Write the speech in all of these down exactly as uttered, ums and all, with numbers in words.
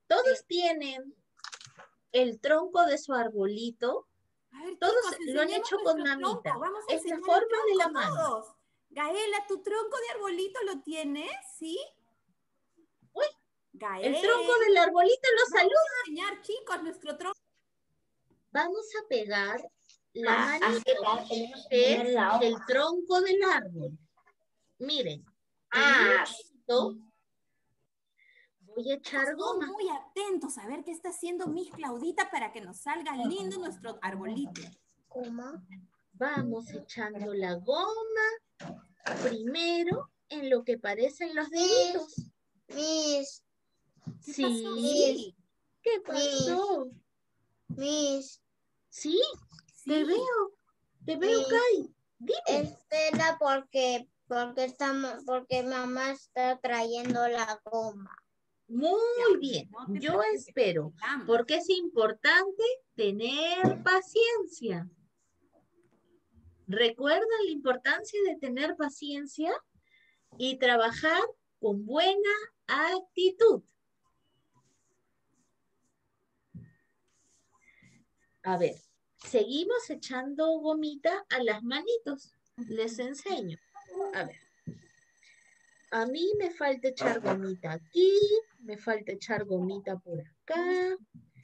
Todos tienen el tronco de su arbolito. A ver, Todos chicos, lo han hecho con nuestro mamita. tronco. Vamos a Es la enseñar forma el tronco de la mano. todos. Gaela, ¿tu tronco de arbolito lo tienes? ¿Sí? Uy, Gael. el tronco del arbolito lo saluda. Vamos a enseñar, chicos, nuestro tronco. Vamos a pegar la Ah, manita, que es el tronco del árbol. Miren. Ah, esto, voy a echar goma. Muy atentos a ver qué está haciendo Miss Claudita para que nos salga lindo nuestro arbolito. ¿cómo? Vamos echando la goma primero en lo que parecen los deditos. Miss. ¿Qué Sí. pasó? Sí. ¿Qué pasó? Miss. Sí, Sí. te veo. Te veo, Miss. Kai. Dime. Espera porque, porque, estamos, porque mamá está trayendo la goma. Muy bien, no te yo preocupes, espero, vamos. porque es importante tener paciencia. ¿Recuerdan la importancia de tener paciencia y trabajar con buena actitud? A ver, seguimos echando gomita a las manitos. Les enseño. A ver. A mí me falta echar gomita aquí, me falta echar gomita por acá.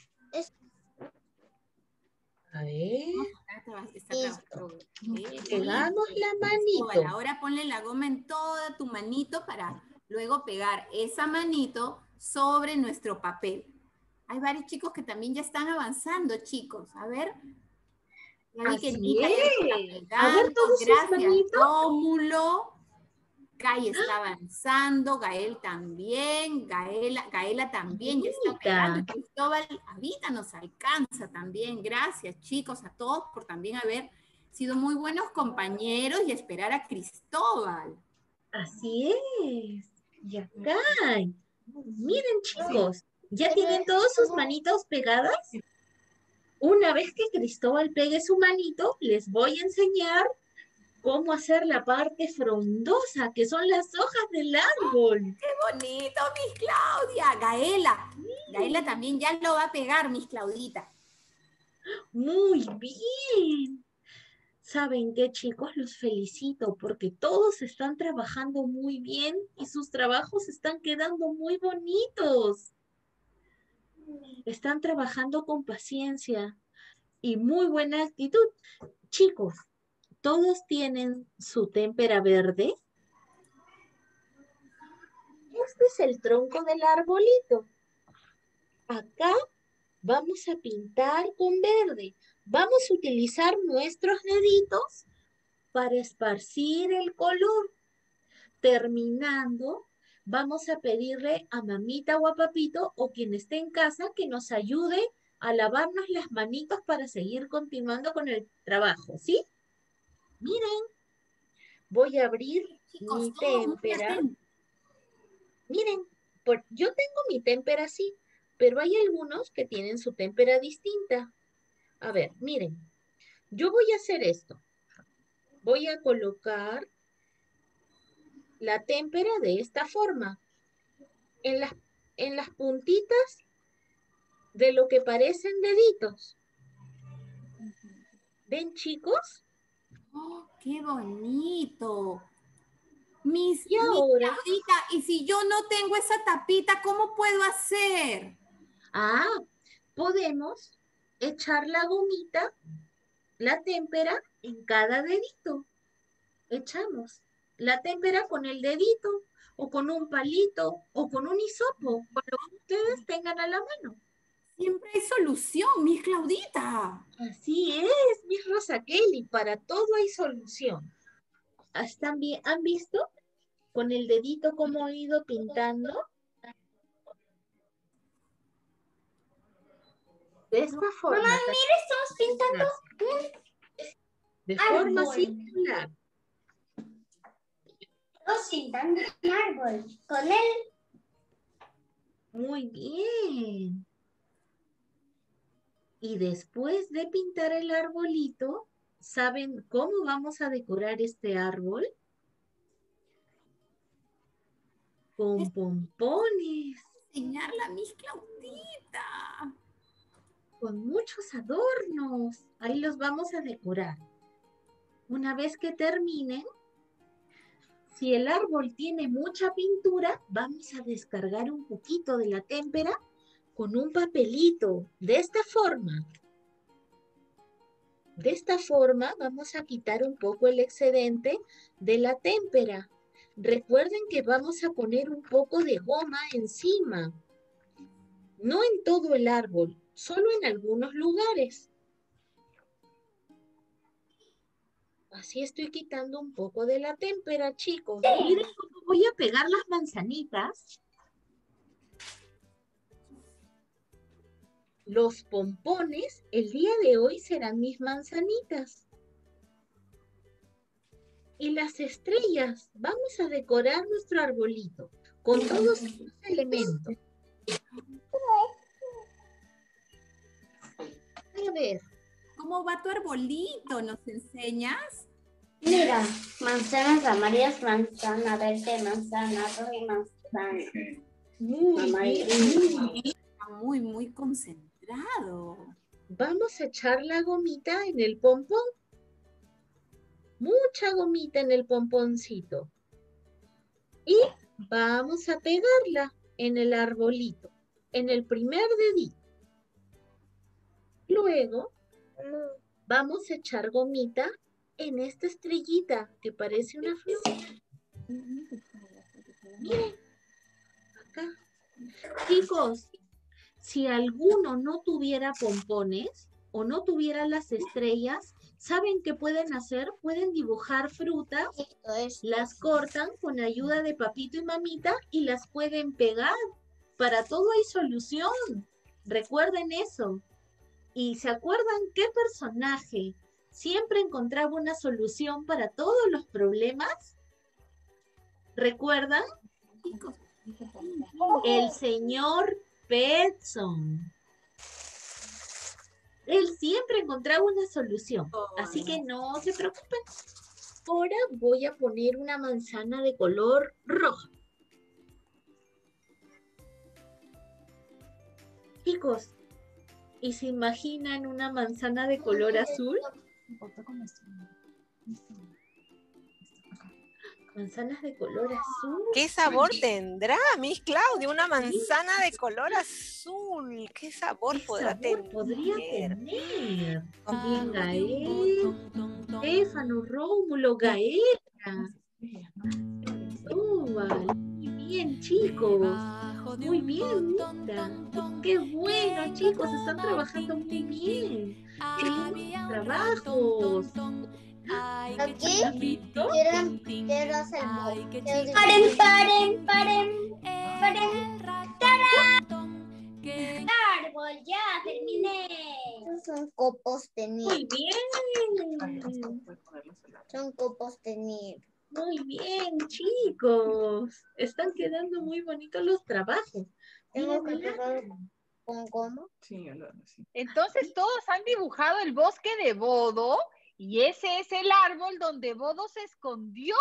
A ver. Está trabajando. Pegamos la manito. Ahora ponle la goma en toda tu manito para luego pegar esa manito sobre nuestro papel. Hay varios chicos que también ya están avanzando, chicos. A ver. Ya vi que Así Nica ya está es. pegando. A ver todos sus Gracias, manitos. Rómulo. Kai está avanzando, Gael también, Gaela, Gaela también ya está pegando. Cristóbal ahorita nos alcanza también. Gracias, chicos, a todos por también haber sido muy buenos compañeros y esperar a Cristóbal. Así es. Y acá. Miren, chicos, ¿ya tienen todas sus manitos pegadas? Una vez que Cristóbal pegue su manito, les voy a enseñar cómo hacer la parte frondosa, que son las hojas del árbol. ¡Qué bonito, Miss Claudia! Gaela. Gaela también ya lo va a pegar, Miss Claudita. Muy bien. ¿Saben qué, chicos? Los felicito porque todos están trabajando muy bien y sus trabajos están quedando muy bonitos. Están trabajando con paciencia y muy buena actitud. Chicos, ¿todos tienen su témpera verde? Este es el tronco del arbolito. Acá vamos a pintar con verde. Vamos a utilizar nuestros deditos para esparcir el color. Terminando, vamos a pedirle a mamita o a papito o quien esté en casa que nos ayude a lavarnos las manitos para seguir continuando con el trabajo, ¿sí? Miren, voy a abrir Chicos, mi todos muy témpera. atentos. Miren, por, yo tengo mi témpera así, pero hay algunos que tienen su témpera distinta. A ver, miren, yo voy a hacer esto. Voy a colocar la témpera de esta forma. En las, en las puntitas de lo que parecen deditos. ¿Ven, chicos? ¡Oh, qué bonito! Mis, Y mis ahora, Claudita, y si yo no tengo esa tapita, ¿cómo puedo hacer? ah, podemos echar la gomita, la témpera en cada dedito. Echamos la témpera con el dedito, o con un palito, o con un hisopo, con lo que ustedes tengan a la mano. Siempre hay solución, mis Claudita. Así es, mi Rosa Kelly, para todo hay solución. ¿Están bien? ¿Han visto con el dedito cómo he ido pintando? De esta forma. Mamá, mira, estamos pintando. De árbol. forma circular. Estamos pintando un árbol con él. Muy bien. Y después de pintar el arbolito, ¿saben cómo vamos a decorar este árbol? Con pompones. enseñarla a Miss Claudita. Con muchos adornos. Ahí los vamos a decorar. Una vez que terminen, si el árbol tiene mucha pintura, vamos a descargar un poquito de la témpera con un papelito. De esta forma. De esta forma vamos a quitar un poco el excedente de la témpera. Recuerden que vamos a poner un poco de goma encima. No en todo el árbol, solo en algunos lugares. Así estoy quitando un poco de la témpera, chicos. Miren cómo voy a pegar las manzanitas. Los pompones el día de hoy serán mis manzanitas. Y las estrellas, vamos a decorar nuestro arbolito con todos estos elementos. A ver. ¿Cómo va tu arbolito? ¿Nos enseñas? Mira, manzanas amarillas, manzana verde, manzana roja y manzana. Muy bien. Está muy, muy concentrado. Vamos a echar la gomita en el pompón. Mucha gomita en el pomponcito. Y vamos a pegarla en el arbolito, en el primer dedito. Luego vamos a echar gomita en esta estrellita que parece una flor. Miren, acá. Chicos, si alguno no tuviera pompones o no tuviera las estrellas, ¿saben qué pueden hacer? Pueden dibujar frutas, las cortan con ayuda de papito y mamita y las pueden pegar. Para todo hay solución. Recuerden eso. ¿Y se acuerdan qué personaje siempre encontraba una solución para todos los problemas? ¿Recuerdan? El señor Petson. Él siempre encontraba una solución, así que no se preocupen. Ahora voy a poner una manzana de color rojo. Chicos, ¿y se imaginan una manzana de color azul? Manzanas de color azul. ¿Qué sabor tendrá, Miss Claudia? Una manzana de color azul. ¿Qué sabor ¿Qué podrá sabor tener? podría tener? Bien, Gael, Stefano, Rómulo, Gaela. Cristóbal. Muy bien, chicos. Muy bien, Mita. Qué bueno, chicos. Están trabajando muy bien. Qué lindos trabajos. Aquí ¿Has visto? quiero, quiero hacer box. Paren, paren, paren, paren. ¡Tarán! Árbol, ya terminé. Estos son copos de nieve. Muy bien. Son copos de nieve. Muy bien, chicos. Están quedando muy bonitos los trabajos. Tengo Miren que el pegar árbol. con goma. Entonces todos han dibujado el bosque de Bodo y ese es el árbol donde Bodo se escondió.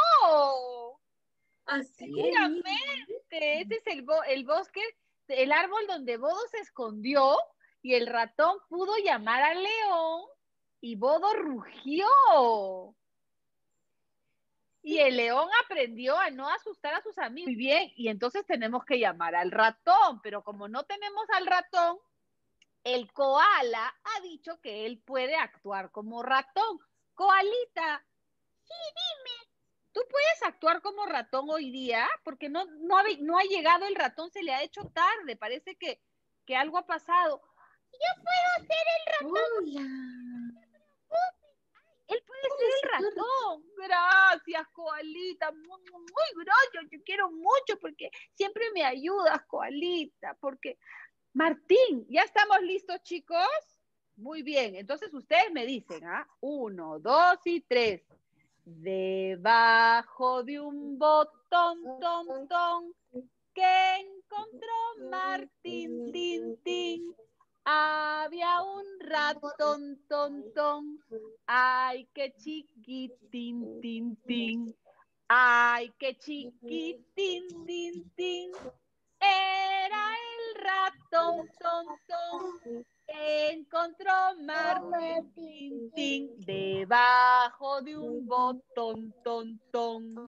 Así Seguramente ese es el, bo el bosque, el árbol donde Bodo se escondió y el ratón pudo llamar al león y Bodo rugió. Y el león aprendió a no asustar a sus amigos. Muy bien, y entonces tenemos que llamar al ratón, pero como no tenemos al ratón, el koala ha dicho que él puede actuar como ratón. Koalita, sí, dime, ¿tú puedes actuar como ratón hoy día? Porque no, no, ha, no ha llegado el ratón, se le ha hecho tarde, parece que, que algo ha pasado. Yo puedo ser el ratón. Hola. Él puede ser el ratón. Gracias, Koalita. Muy, muy gracias. Te quiero mucho porque siempre me ayudas, Koalita. Porque, Martín, ¿ya estamos listos, chicos? Muy bien. Entonces ustedes me dicen, ¿ah? Uno, dos y tres. Debajo de un botón, ton, ton, que encontró Martín, tin, tin. Había un ratón, ton, ton. Ay, qué chiquitín, tin, tin. Ay, qué chiquitín, tin, tin. Era el ratón, ton, ton, que encontró Martín, tin, tin, debajo de un botón, ton, ton.